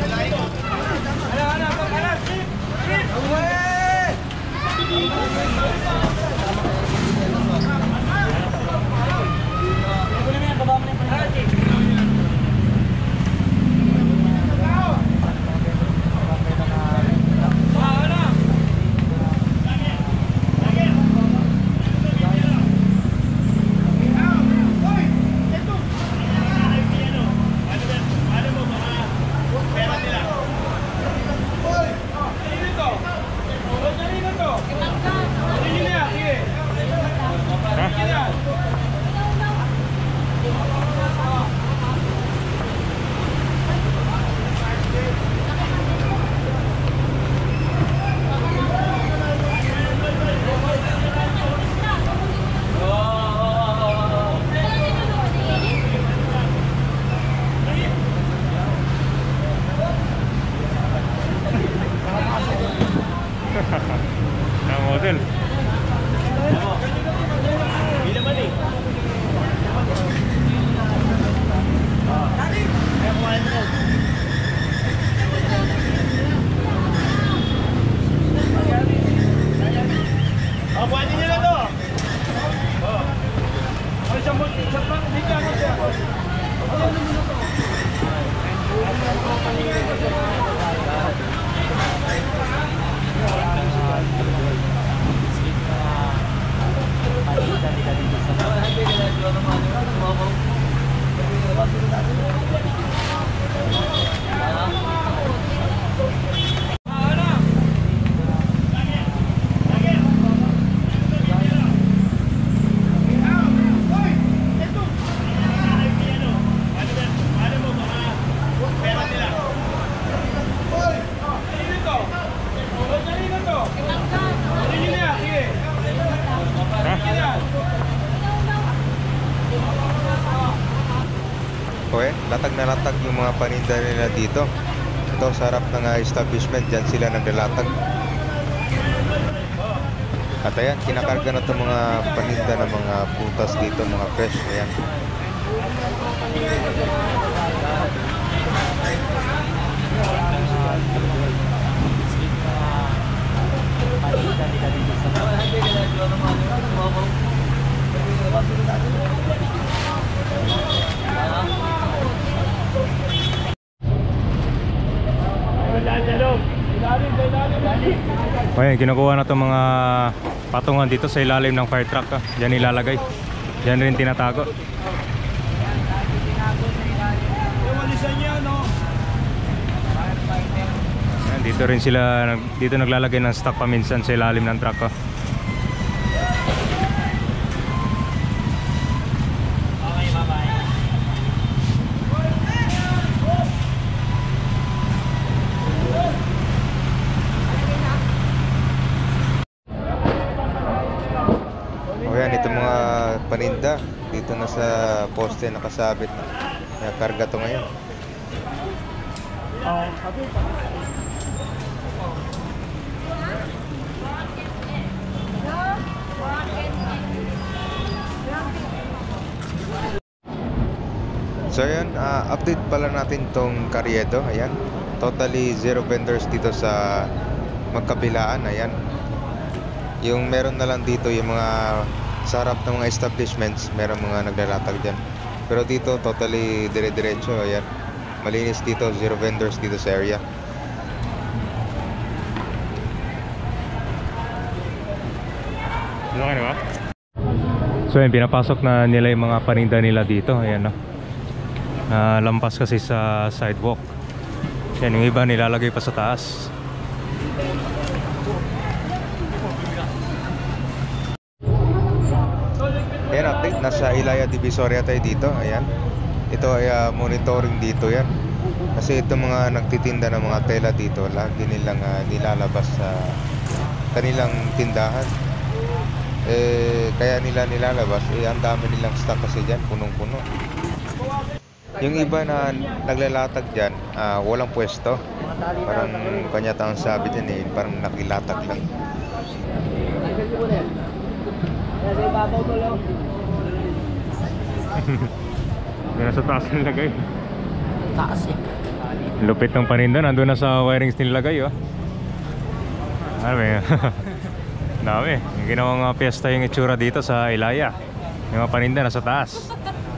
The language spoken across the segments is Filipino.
Model. Buhatin nyo na to. Okay, latag na latag yung mga paninda nila dito. Ito sa harap ng establishment, dyan sila naglalatag. At ayan, kinakarga na itong mga paninda ng mga putas dito, mga fresh. Ayan. Ayan, kinukuha na itong mga patungan dito sa ilalim ng fire truck. Diyan ilalagay. Diyan rin tinatago. Ayan, dito rin sila, dito naglalagay ng stock paminsan sa ilalim ng truck. Ayan, itong mga paninda dito na sa poste nakasabit na karga to ngayon. So ayan, update pala natin tong Karyedo. Ayan, totally zero vendors dito sa magkabilaan. Ayan, yung meron na lang dito yung mga sa harap ng mga establishments, meron mga naglalatag dyan. Pero dito totally dire-diretso. Ayan, malinis dito, zero vendors dito sa area. Okay na ba? So ayan, pinapasok na nila yung mga paninda nila dito. Ayan, no? Lampas kasi sa sidewalk. Yan, yung iba nilalagay pa sa taas. Ayan, update, nasa Divisoria tayo dito. Ayan, ito ay monitoring dito yan. Kasi itong mga nagtitinda ng mga tela dito, lagi nilang nilalabas sa kanilang tindahan. Kaya nila nilalabas, ang dami nilang stock kasi dyan, punong-puno. Yung iba na naglalatag dyan, walang pwesto. Parang kanyata ang sabi dyan parang nakilatag lang. Nasa taas nilagay. Taas eh. Lupit ng paninda, nandun na sa wirings nilagay oh. Ano ba yun? Dami. Yung ginawang piyesta yung itsura dito sa Ilaya. Yung mga paninda nasa taas.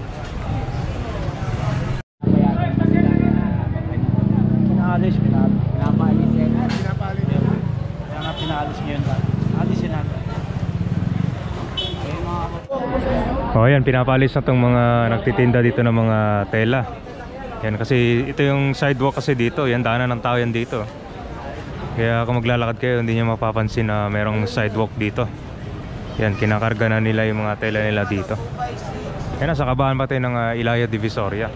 Pinalis, pinapalis yan. Pinapalis yan. Kaya nga pinalis ngayon ba? Alisin natin. O yan, pinapalis na itong mga nagtitinda dito ng mga tela. Yan kasi ito yung sidewalk kasi dito. Yan, daanan ng tao yan dito. Kaya kung maglalakad kayo, hindi nyo mapapansin na merong sidewalk dito. Yan, kinakarga na nila yung mga tela nila dito. Yan, nasa kabahan pa tayo ng Ilaya Divisoria.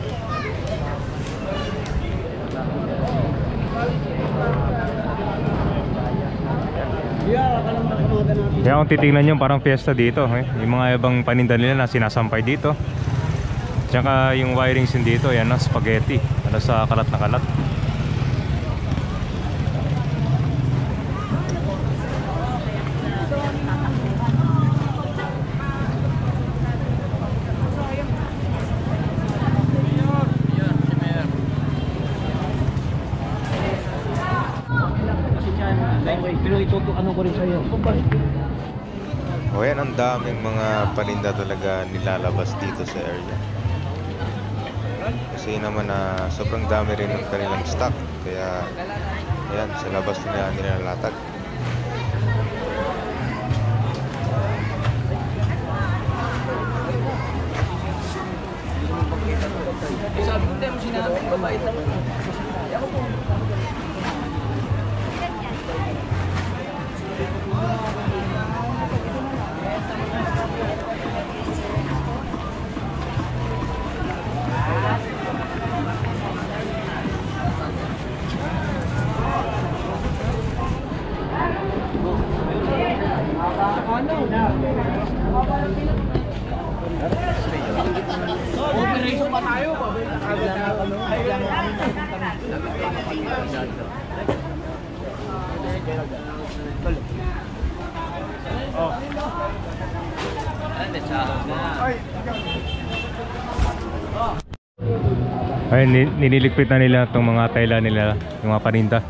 Kaya kung titignan nyo, parang fiesta dito eh. Yung mga ibang paninda nila na sinasampay dito. Tsaka yung wirings din dito, yan na, spaghetti. Ano sa kalat na kalat. Pero ituto ano ko rin sa iyo. O yan, ang daming mga paninda talaga nilalabas dito sa area. Kasi naman na sobrang dami rin ng kanilang stock. Kaya ayan, sa labas nila nilalatag. Sabi ko tayo mo sinabi, babait naman. Ako po. Operation pa tayo. Ayun, nililigpit na nila itong mga tela nila, yung mga paninda.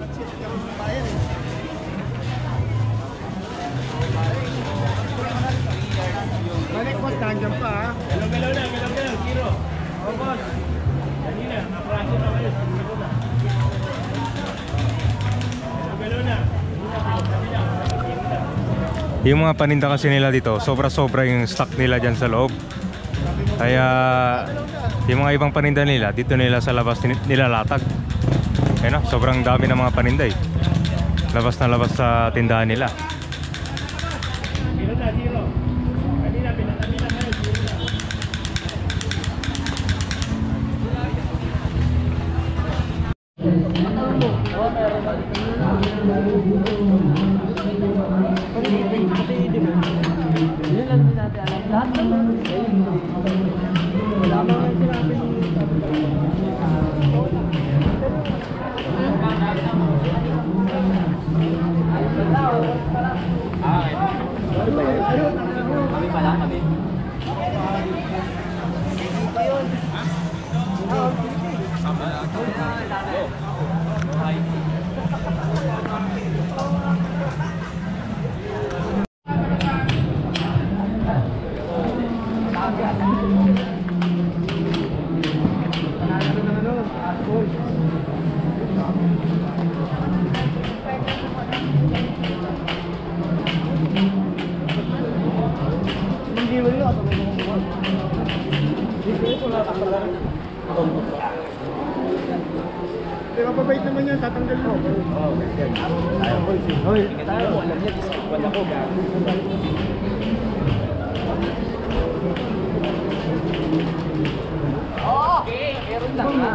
Boss, nandiyan pa ha. Galaw na, Zero. Oh, boss. Kanina, napraso na kayo. Galaw na. Yung mga paninda kasi nila dito, sobra-sobra yung stock nila dyan sa loob. Kaya yung mga ibang paninda nila, dito nila sa labas nilalatag. Ayun, sobrang dami ng mga paninda eh. Labas na labas sa tindahan nila. Zero na, zero. Kanina, pinatabi na kayo. Zero na. Pero mababait naman yan, tatanggal mo. Oo, ganyan. Tayo ko, hoy, tayo mo, alam niya, disipwan ako. Oo, meron lang ha.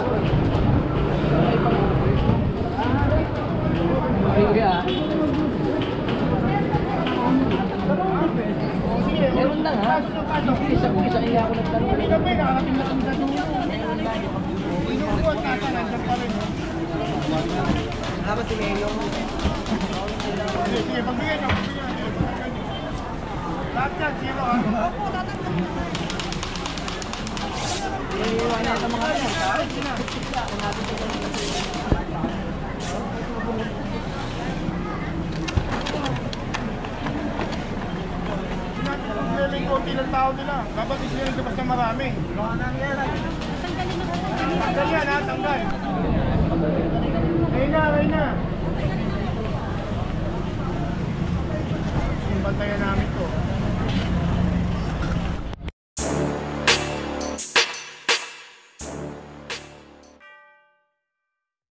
Meron lang ha. Isa ko, isa kaya ako nagtanong. Hindi kami, nakakating na kami tanong. Inuuot nasa, nandiyan pa rin. Salamat si Mayo. Sige, pagbigay ka, pagbigay. Lahat yan, zero ha. Opo, tatanggap. Iiwanan ito mga yan. May konti ng tao nila. Dapat isinig basta marami. Tanggal yan ha, tanggal. Ayun na. Yung bantayan namin to.